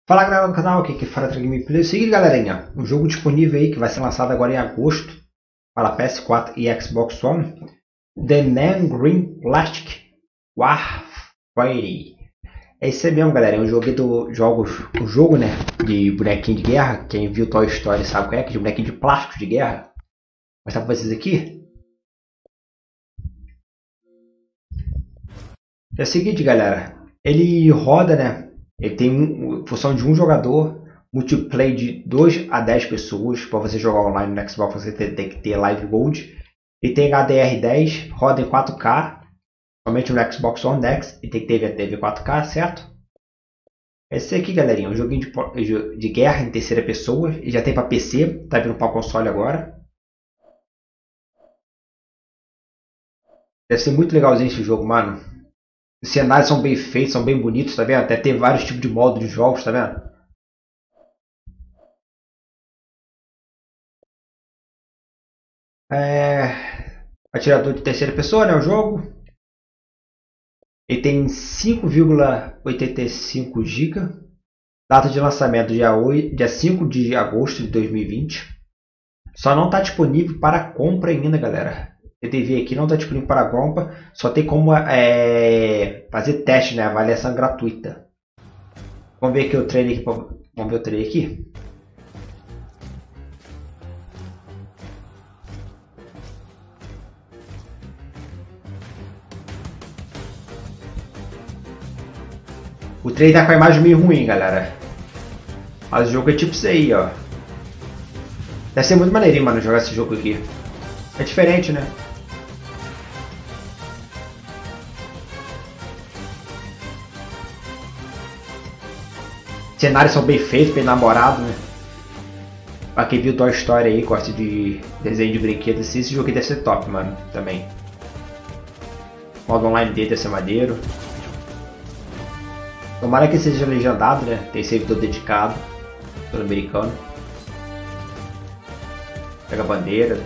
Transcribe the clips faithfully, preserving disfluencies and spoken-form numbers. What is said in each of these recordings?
Fala galera do canal, aqui que fala Track Gameplay. É o seguinte, galerinha, um jogo disponível aí que vai ser lançado agora em agosto para P S quatro e Xbox One, The Neon Green Plastic Warfare. É isso aí mesmo, galera, é um jogo do jogos, um jogo, né, de bonequinho de guerra. Quem viu Toy Story sabe qual é, que é de bonequinho de plástico de guerra. Vou mostrar para vocês aqui. É o seguinte, galera, ele roda, né? Ele tem um, função de um jogador, multiplayer de dois a dez pessoas. Para você jogar online no Xbox, você tem que ter Live Gold. Ele tem H D R dez, roda em quatro K, somente no Xbox One X, e tem que ter T V quatro K, certo? Esse aqui, galerinha, é um joguinho de, de guerra em terceira pessoa. E já tem para P C, tá vindo para o console agora. Deve ser muito legalzinho esse jogo, mano. Os cenários são bem feitos, são bem bonitos, tá vendo? Até tem vários tipos de modos de jogos, tá vendo? É... Atirador de terceira pessoa, né? O jogo. Ele tem cinco vírgula oitenta e cinco gigas. Data de lançamento dia, oito, dia cinco de agosto de dois mil e vinte. Só não está disponível para compra ainda, galera. Você tem que ver aqui, não está disponível para compra. Só tem como é, fazer teste, né? Avaliação gratuita. Vamos ver aqui o trailer aqui. Vamos ver o trailer aqui. O trailer tá com a imagem meio ruim, galera. Mas o jogo é tipo isso aí, ó. Deve ser muito maneirinho, mano, jogar esse jogo aqui. É diferente, né? Cenários são bem feitos, bem elaborados, né? Pra quem viu Toy Story aí, gosta de desenho de brinquedos assim, esse jogo aqui deve ser top, mano, também. O modo online dele deve ser maneiro. Tomara que seja legendado, né? Tem servidor dedicado, todo americano. Pega a bandeira.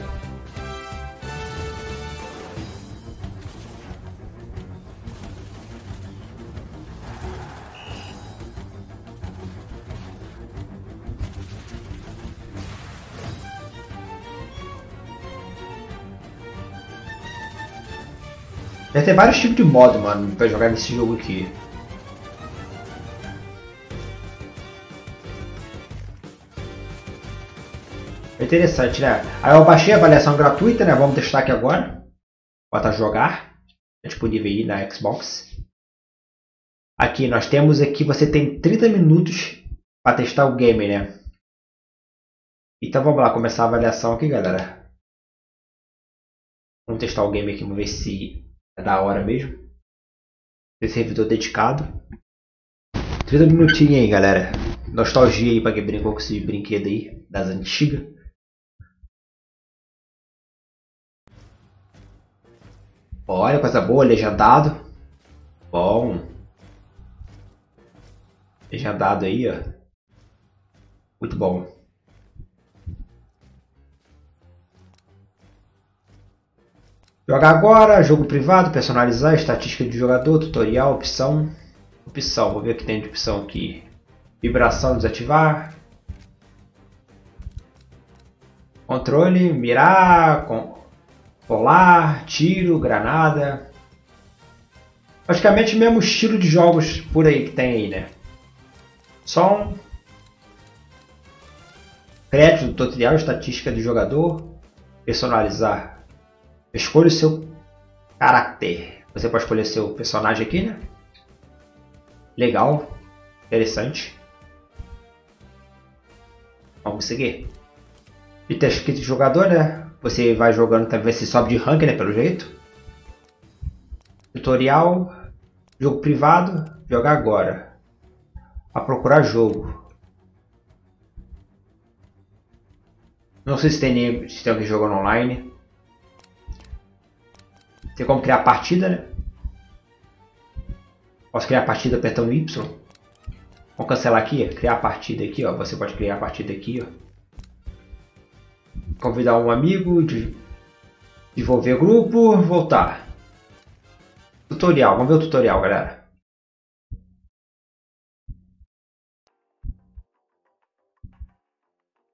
Deve ter vários tipos de modo, mano, pra jogar nesse jogo aqui. É interessante, né? Aí eu baixei a avaliação gratuita, né? Vamos testar aqui agora. Bota jogar. É disponível aí na Xbox. Aqui nós temos aqui, você tem trinta minutos para testar o game, né? Então vamos lá, começar a avaliação aqui, galera. Vamos testar o game aqui, vamos ver se é da hora mesmo. Esse servidor dedicado. trinta minutinhos aí, galera. Nostalgia aí para quem brincou com esse brinquedo aí, das antigas. Olha, coisa boa, legendado. Bom. Legendado aí, ó. Muito bom. Jogar agora, jogo privado, personalizar, estatística de jogador, tutorial, opção. Opção, vou ver o que tem de opção aqui. Vibração, desativar. Controle, mirar, colar, tiro, granada. Praticamente o mesmo estilo de jogos por aí que tem aí, né? Som. Crédito do tutorial, estatística do jogador. Personalizar. Escolha o seu caráter. Você pode escolher seu personagem aqui, né? Legal. Interessante. Vamos seguir. E tá escrito jogador, né? Você vai jogando, talvez você sobe de rank, né? Pelo jeito. Tutorial. Jogo privado. Jogar agora. A procurar jogo. Não sei se tem, se tem alguém jogando online. Tem como criar partida, né? Posso criar a partida apertando Y. Vamos cancelar aqui, ó. Criar a partida aqui, ó. Você pode criar a partida aqui, ó. Convidar um amigo, desenvolver grupo, voltar. Tutorial, vamos ver o tutorial, galera.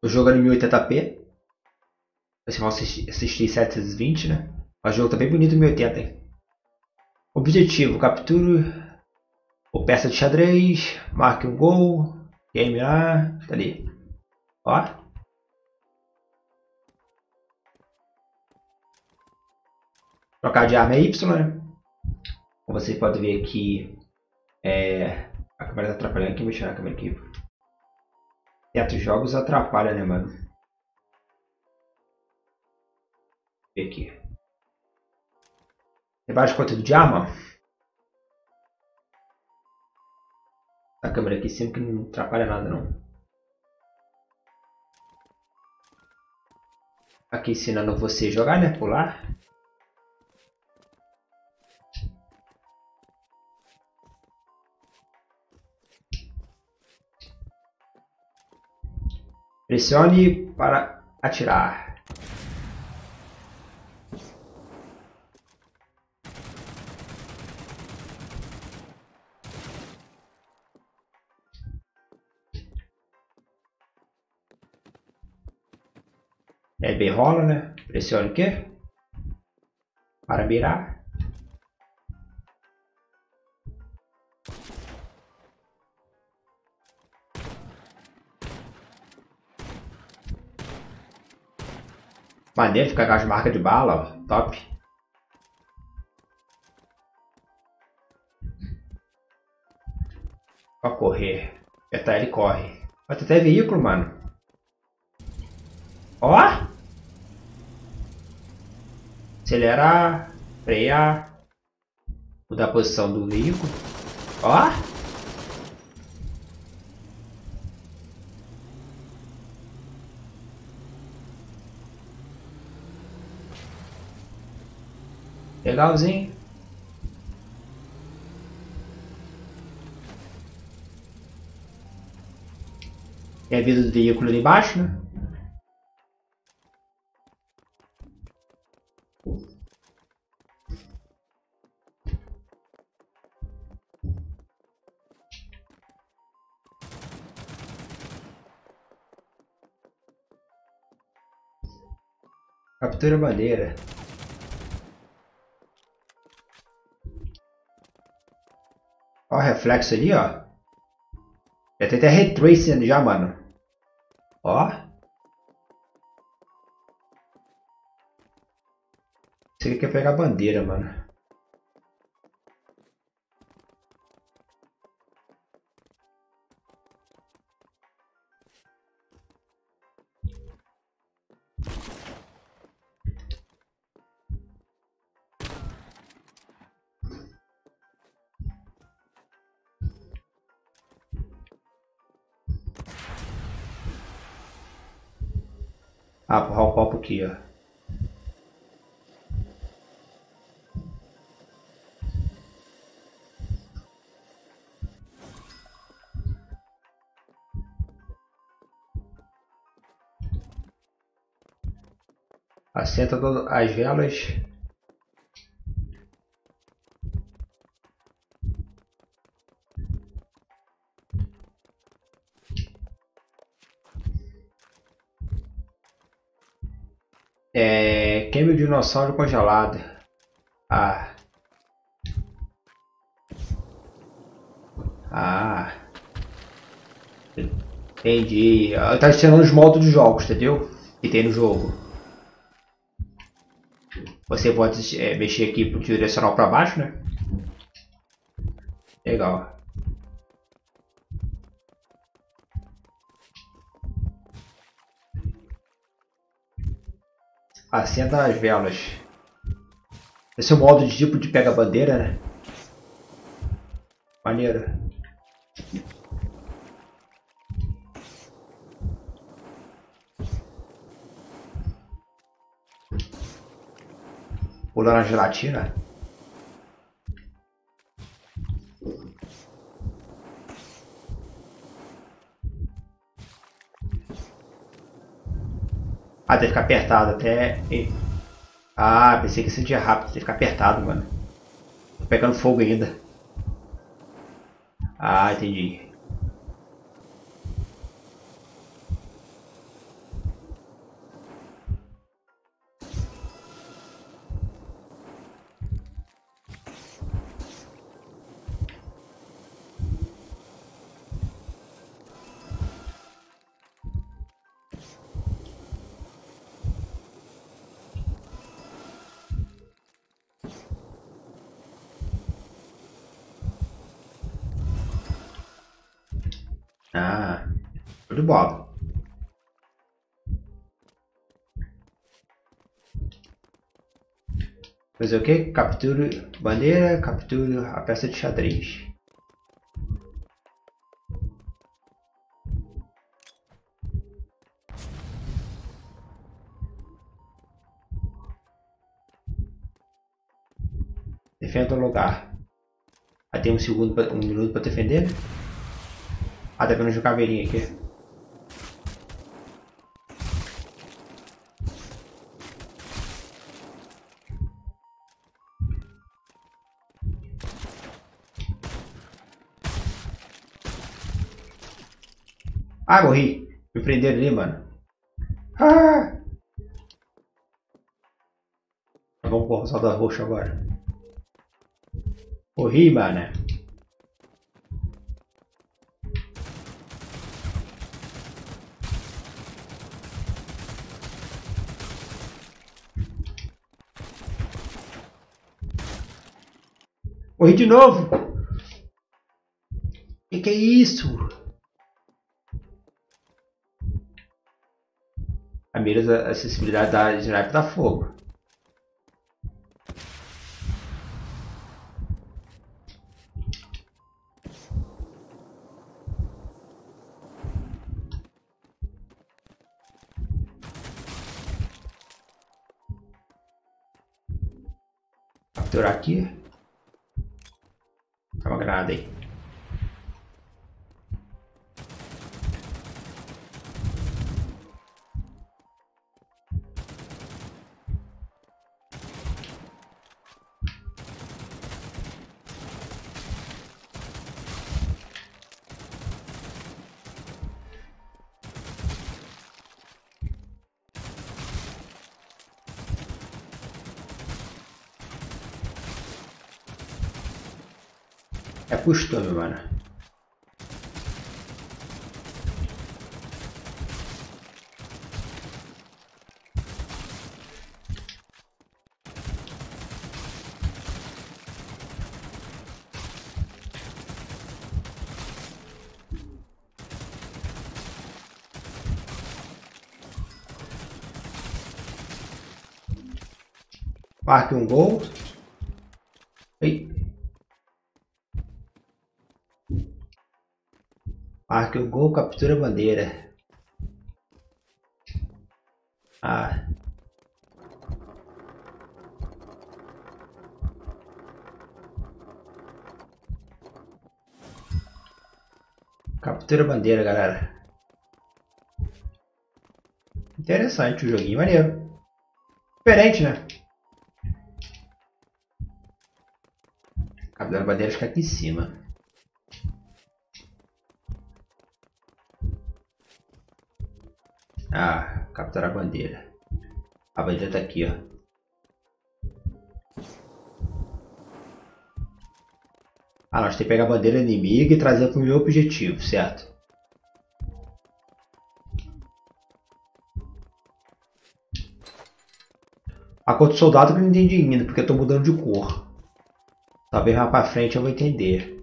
Tô jogando em mil e oitenta p. Vocês vão assistir, assistir setecentos e vinte, né? Mas o jogo tá bem bonito em mil e oitenta, hein? Objetivo: capture ou peça de xadrez, marque um gol, game lá, tá ali. Ó. Trocar de arma é Y, né? Como você pode ver aqui, é... a câmera tá atrapalhando aqui, vou tirar a câmera aqui. Certos jogos atrapalham, né, mano? Vou ver aqui. Tem vários conteúdos de arma. A câmera aqui sempre que não atrapalha nada, não. Aqui ensinando você a jogar, né? Pular. Pressione para atirar. É bem rola, né? Pressione o quê? Para mirar. Maneiro, fica com as marcas de bala, ó. Top. Pra correr. Apertar ele corre. Vai ter até veículo, mano. Ó! Acelerar. Frear. Mudar a posição do veículo. Ó! Legalzinho. Tem a vida do veículo ali embaixo, né? Captura bandeira. Ó o reflexo ali, ó. Já tem até ray tracing já, mano. Ó. Isso aqui quer pegar a bandeira, mano. Ah, empurrar o copo aqui, ó. Assenta todas as velas. É, queime o dinossauro congelado. Ah. Ah. Entendi. Tá ensinando os modos de jogos, entendeu? Que tem no jogo. Você pode é, mexer aqui pro direcional para baixo, né? Legal. Acenda as velas. Esse é o modo de tipo de pega-bandeira, né? Maneiro. Pular na gelatina. Ah, tem que ficar apertado até... Ah, pensei que seria rápido. Tem que ficar apertado, mano. Tô pegando fogo ainda. Ah, entendi. Ah, show de bola. Fazer o que? Capture bandeira, capture a peça de xadrez. Defenda o lugar. Aí tem um segundo, pra, um minuto para defender. Ah, tá vendo de caveirinha aqui. Ah, morri. Me prenderam ali, mano. Ah! Vamos com o soldado roxo agora. Morri, mano. Morri de novo. Que que é isso? A mira da acessibilidade da sniper tá fogo. Capturar aqui. Tá uma granada aí. É costume, mano. Marque um gol. Ei. Marque um gol, captura a bandeira. Ah. Captura a bandeira, galera. Interessante o joguinho, maneiro. Diferente, né? Captura a bandeira fica aqui em cima. Ah, capturar a bandeira. A bandeira tá aqui, ó. Ah, nós temos que pegar a bandeira inimiga e trazer para o meu objetivo, certo? A cor do soldado que eu não entendi ainda, porque eu estou mudando de cor. Talvez mais para frente eu vou entender.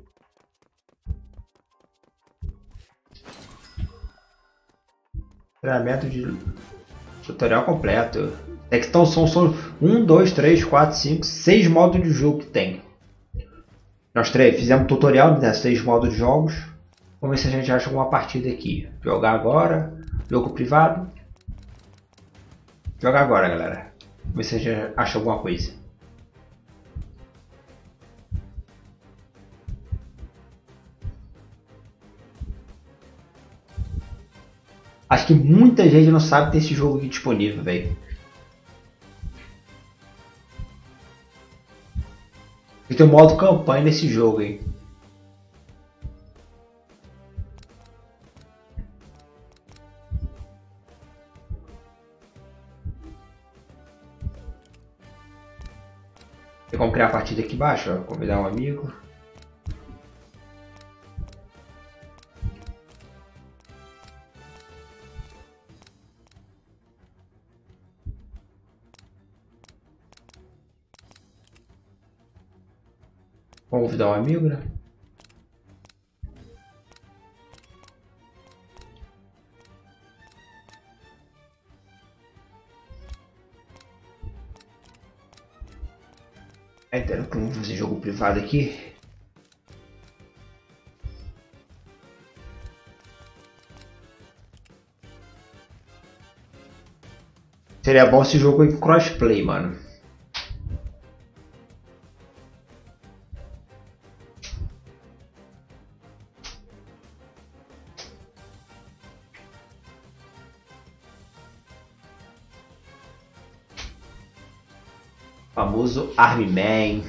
Treinamento de tutorial completo. É que então são, são um, dois, três, quatro, cinco, seis modos de jogo que tem. Nós três fizemos tutorial, né? Seis modos de jogos. Vamos ver se a gente acha alguma partida aqui. Jogar agora. Jogo privado. Jogar agora, galera. Vamos ver se a gente acha alguma coisa. Acho que muita gente não sabe ter esse jogo aqui disponível, velho. E tem um modo campanha nesse jogo aí. Tem como criar a partida aqui embaixo, ó. Convidar um amigo. Convidar um amigo, né? Entendo como fazer jogo privado aqui. Seria bom esse jogo em crossplay, mano. Famoso Army Man.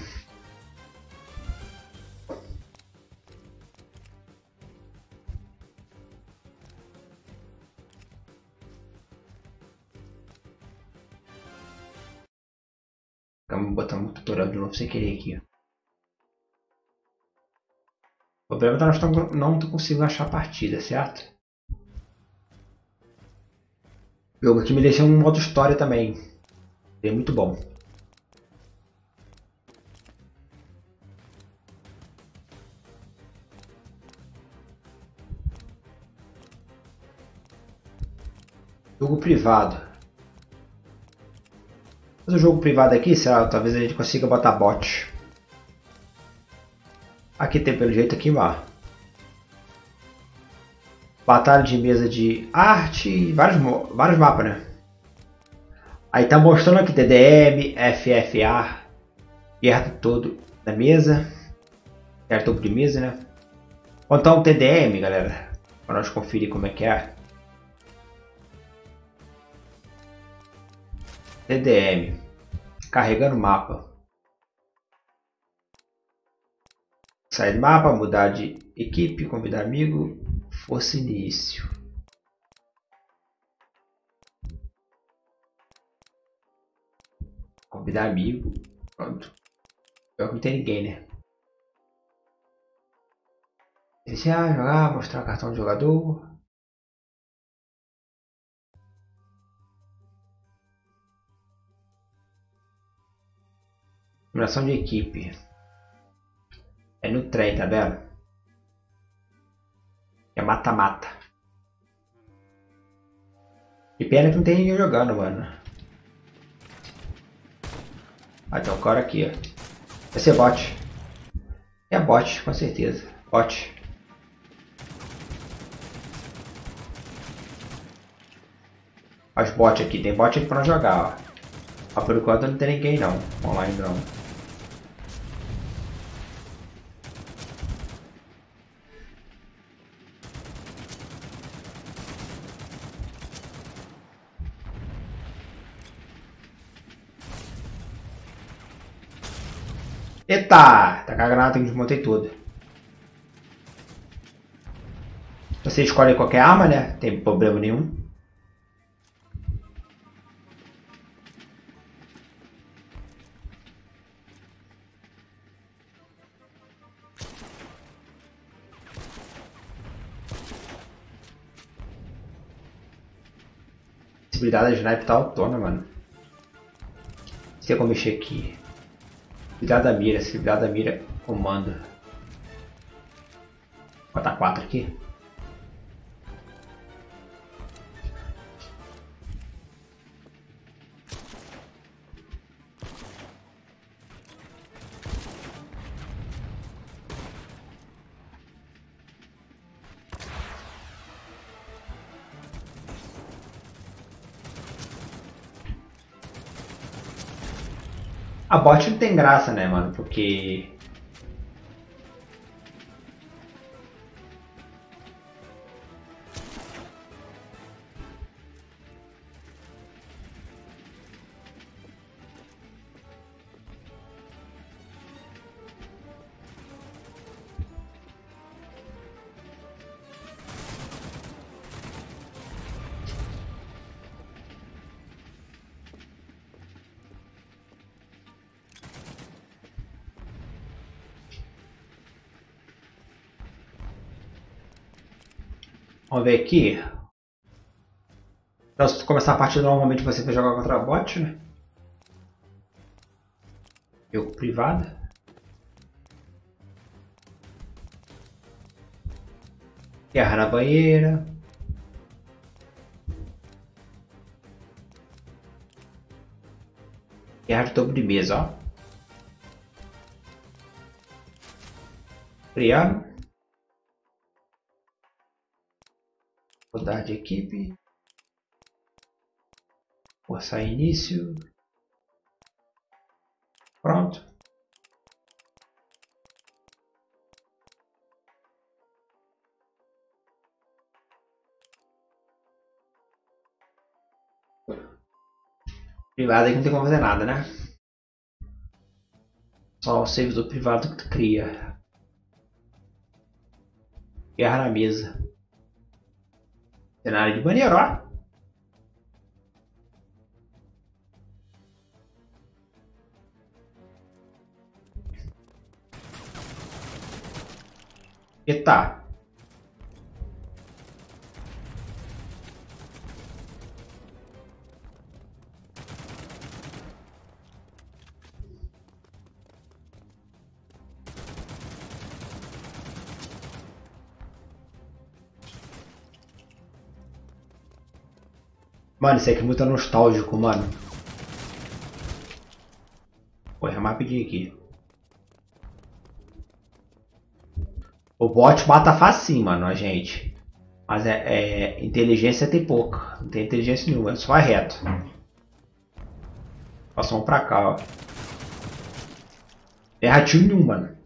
Vamos botar um tutorial de novo sem querer aqui. O problema é que nós estamos, não estou conseguindo achar a partida, certo? O jogo aqui me deixou um modo história também. É muito bom. Jogo privado. Mas o jogo privado aqui, será, talvez a gente consiga botar bot. Aqui tem pelo jeito aqui, ó. Batalha de mesa de arte, vários, vários mapas, né? Aí tá mostrando aqui T D M, F F A, guerra todo da mesa, guerra topo de mesa, né? Vou botar um T D M, galera, para nós conferir como é que é. T D M, carregando o mapa. Sair do mapa, mudar de equipe, convidar amigo, força início. Convidar amigo, pronto. Pior que não tem ninguém, né? Iniciar, jogar, mostrar cartão de jogador. Combinação de equipe. É no trem, tá vendo? É mata-mata. Que pena que não tem ninguém jogando, mano. Ah, tem um cara aqui, ó. Vai ser bot. É bot, com certeza. Bot. Olha os bots aqui. Tem bot aqui pra jogar, ó. Mas por enquanto não tem ninguém não. Online não. Eita! Tá com a granada que desmontei tudo. Você escolhe qualquer arma, né? Tem problema nenhum. A possibilidade da sniper tá autona, mano. Não sei como mexer aqui. Cuidado da mira, se cuidado da mira, comando. Vou botar quatro aqui. A bot não tem graça, né, mano? Porque... Vamos ver aqui. Então, se começar a partida, normalmente você vai jogar contra bot, né? Jogo privado. Guerra na banheira. Guerra de topo de mesa, ó. Criando. Mudar de equipe. Forçar início. Pronto. Privado aqui não tem como fazer nada, né? Só o servidor privado que tu cria. Guerra na mesa. Cenário de maneiro, ó. Eita. Mano, isso aqui é muito nostálgico, mano. Vou errar rapidinho aqui. O bot mata facinho, mano, a gente. Mas é, é inteligência tem pouca. Não tem inteligência nenhuma, é só vai reto. Passou um pra cá, ó. Erra tiro nenhum, mano.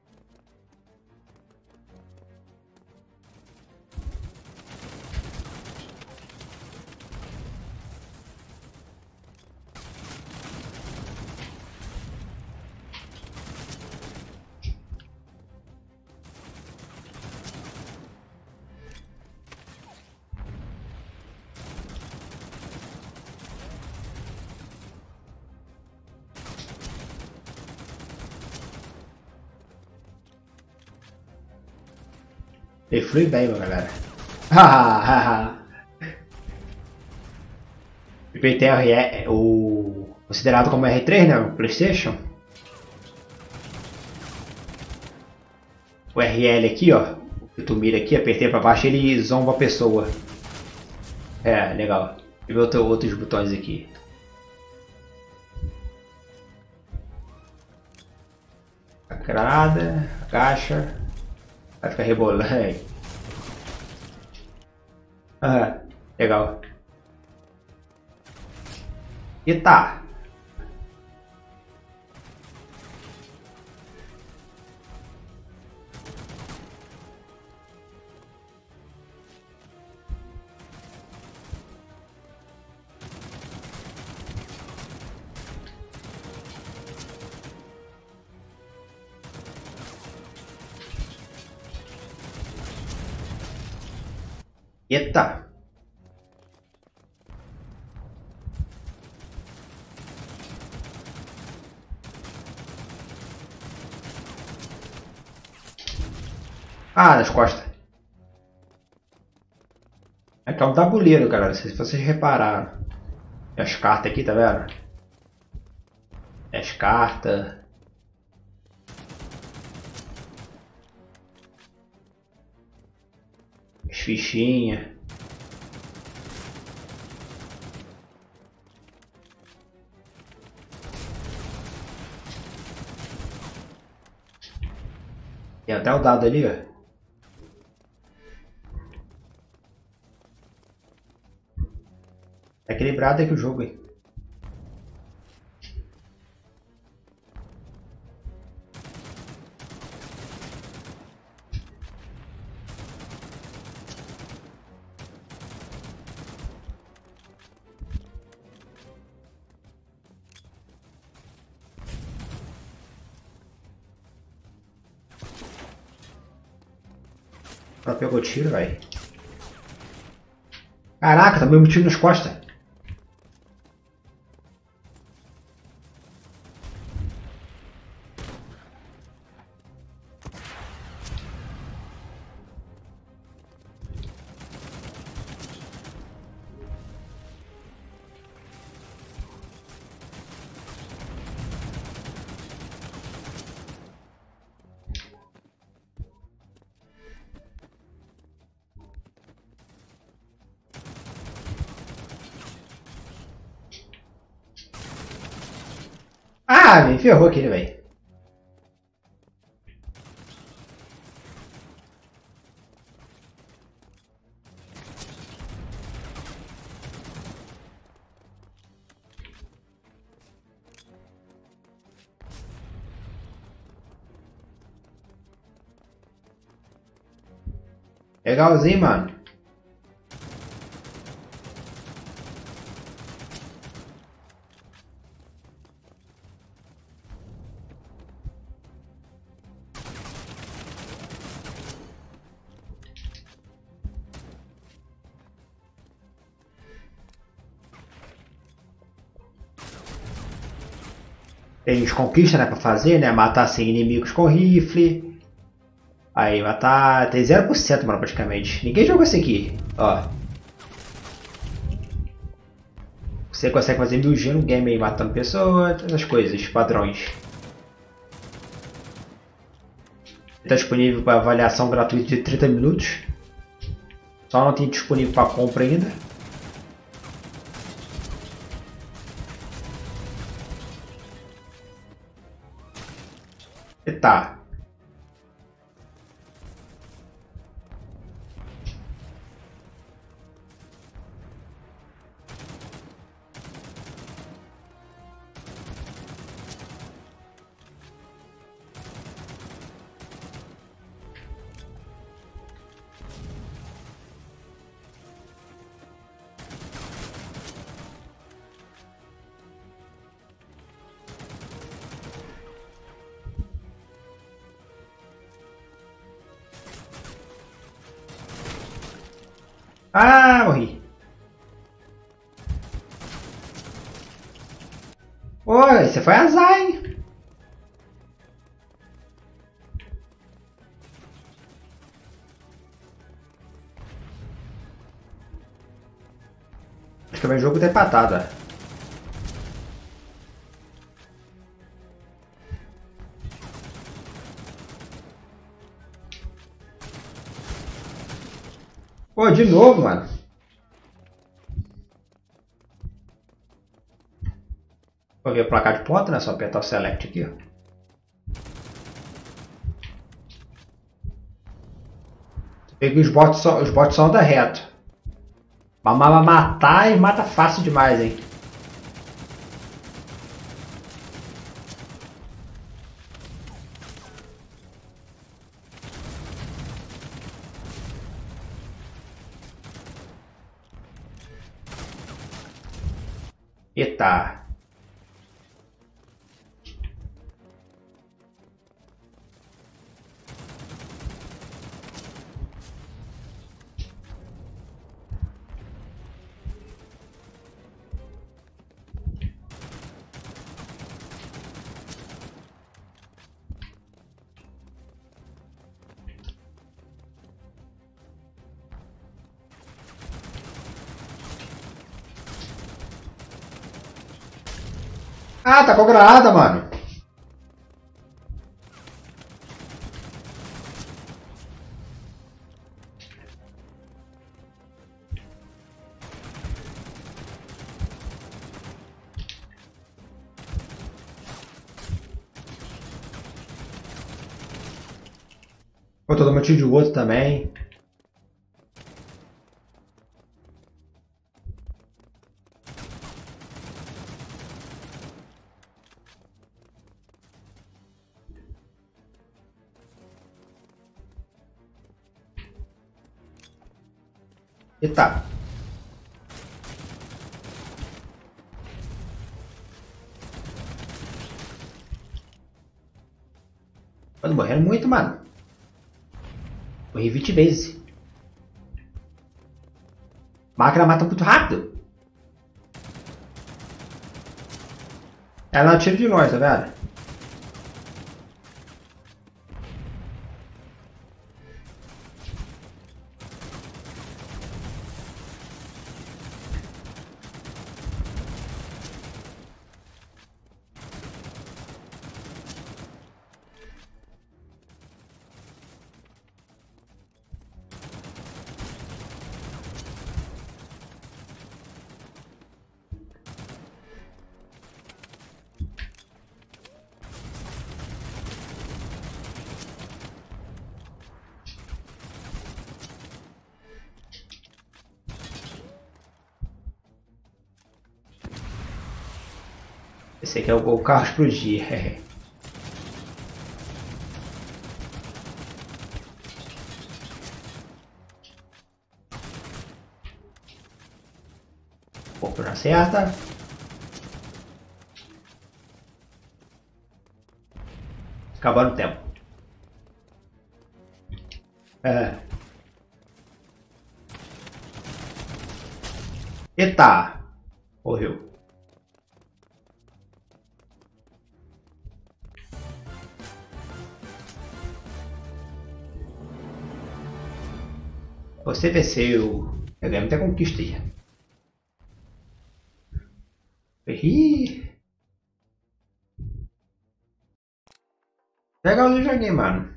Ele flui bem, meu galera. Hahaha. O P T R é o considerado como R três, né? O PlayStation. O R L aqui, ó. Que tu mira aqui, apertei pra baixo, ele zomba a pessoa. É, legal. Deixa eu ver outro, outros botões aqui. A granada, a caixa. Vai ficar rebolando. Ah, legal. Eita! Eita! Ah, nas costas. Aqui é um tabuleiro, galera. Não sei se vocês repararam. Tem as cartas aqui, tá vendo? Tem as cartas. As fichinhas. Tem até o dado ali, ó. É equilibrado aqui o jogo, hein? Ela pegou tiro, velho. Caraca, também um tiro nas costas. Ah, me ferrou aquele, velho. Legalzinho, mano. Tem as conquistas, né, pra fazer, né? Matar cem inimigos com rifle. Aí, matar... Tem zero por cento, mano, praticamente. Ninguém jogou esse aqui, ó. Você consegue fazer mil G no game aí, matando pessoas, essas coisas, padrões. Está disponível para avaliação gratuita de trinta minutos. Só não tem disponível para compra ainda. E tá. Ah, morri. Oi, você foi azar, hein? Acho que o meu jogo tá empatado, ó. Pô, de novo, mano. Vou ver o placar de ponto, né? Só apertar o select aqui, ó. Peguei os bots só, os bots só andam reto. Mas vai matar e mata fácil demais, hein? Eita. Ah, tá com granada, mano. Vou todo mundo de outro também. Eita. Mano, morrendo muito, mano. Morri vinte vezes. Máquina mata muito rápido. Ela não tira de nós, tá vendo? Esse aqui é o, o carro explodir. Pouco já acerta. Acabando o tempo. É. Eita! Morreu. Você venceu. Eu ganhei muita conquista aí. Ih. Legal o joguinho, mano.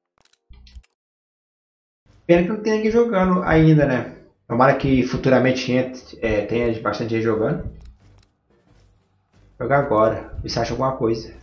Pena que não tem ninguém jogando ainda, né? Tomara que futuramente entre, é, tenha bastante gente jogando. Vou jogar agora. Ver se acha alguma coisa.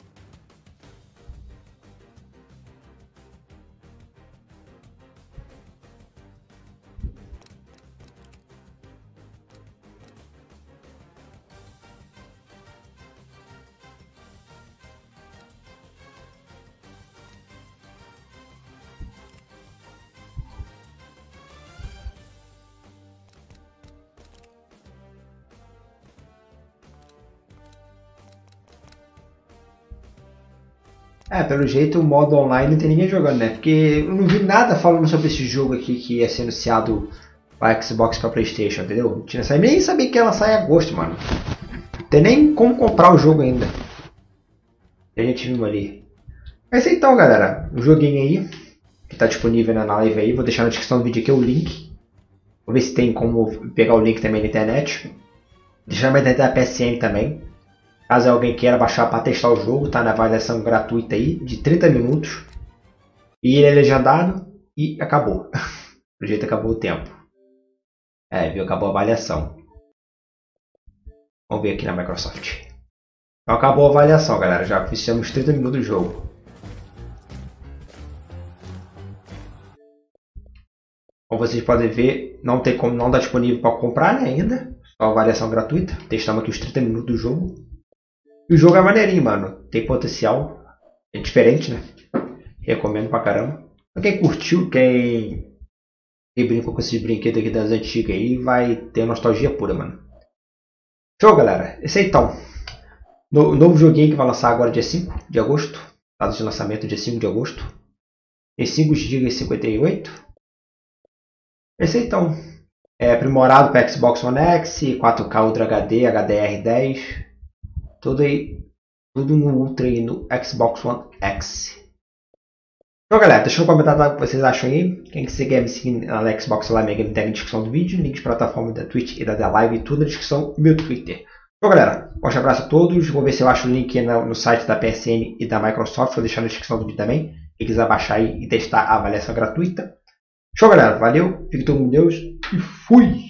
É, pelo jeito o modo online não tem ninguém jogando, né? Porque eu não vi nada falando sobre esse jogo aqui que ia ser anunciado para Xbox para PlayStation, entendeu? Não tinha saído, nem sabia que ela sai em agosto, mano. Não tem nem como comprar o jogo ainda. E a gente viu ali. Mas então, galera, o joguinho aí que tá disponível na live aí, vou deixar na descrição do vídeo aqui o link. Vou ver se tem como pegar o link também na internet. Deixar na internet da P S N também. Caso alguém queira baixar para testar o jogo, tá na avaliação gratuita aí, de trinta minutos. E ele é legendado e acabou. Do jeito acabou o tempo. É, viu? Acabou a avaliação. Vamos ver aqui na Microsoft. Então acabou a avaliação, galera. Já fizemos trinta minutos do jogo. Como vocês podem ver, não tem como não dar disponível para comprar, né, ainda. Só avaliação gratuita. Testamos aqui os trinta minutos do jogo. E o jogo é maneirinho, mano. Tem potencial. É diferente, né? Recomendo pra caramba. Pra quem curtiu, quem, quem brincou com esses brinquedos aqui das antigas aí, vai ter nostalgia pura, mano. Show, galera. Esse aí então. No, novo joguinho que vai lançar agora dia cinco de agosto. Data de lançamento dia cinco de agosto. Tem cinco gigas e cinquenta e oito. Esse aí então. É aprimorado para Xbox One X, quatro K Ultra H D, H D R dez. Tudo aí, tudo no Ultra e no Xbox One X. Então, galera, deixa no comentário o que vocês acham aí. Quem quiser me seguir na Xbox Live Game tem na descrição do vídeo. Link de plataforma da Twitch e da Live, tudo na descrição do meu Twitter. Então, galera, um forte abraço a todos. Vou ver se eu acho o link no site da P S N e da Microsoft. Vou deixar na descrição do vídeo também. Quem quiser baixar aí e testar a avaliação gratuita. Show, galera. Valeu. Fique todo com Deus e fui!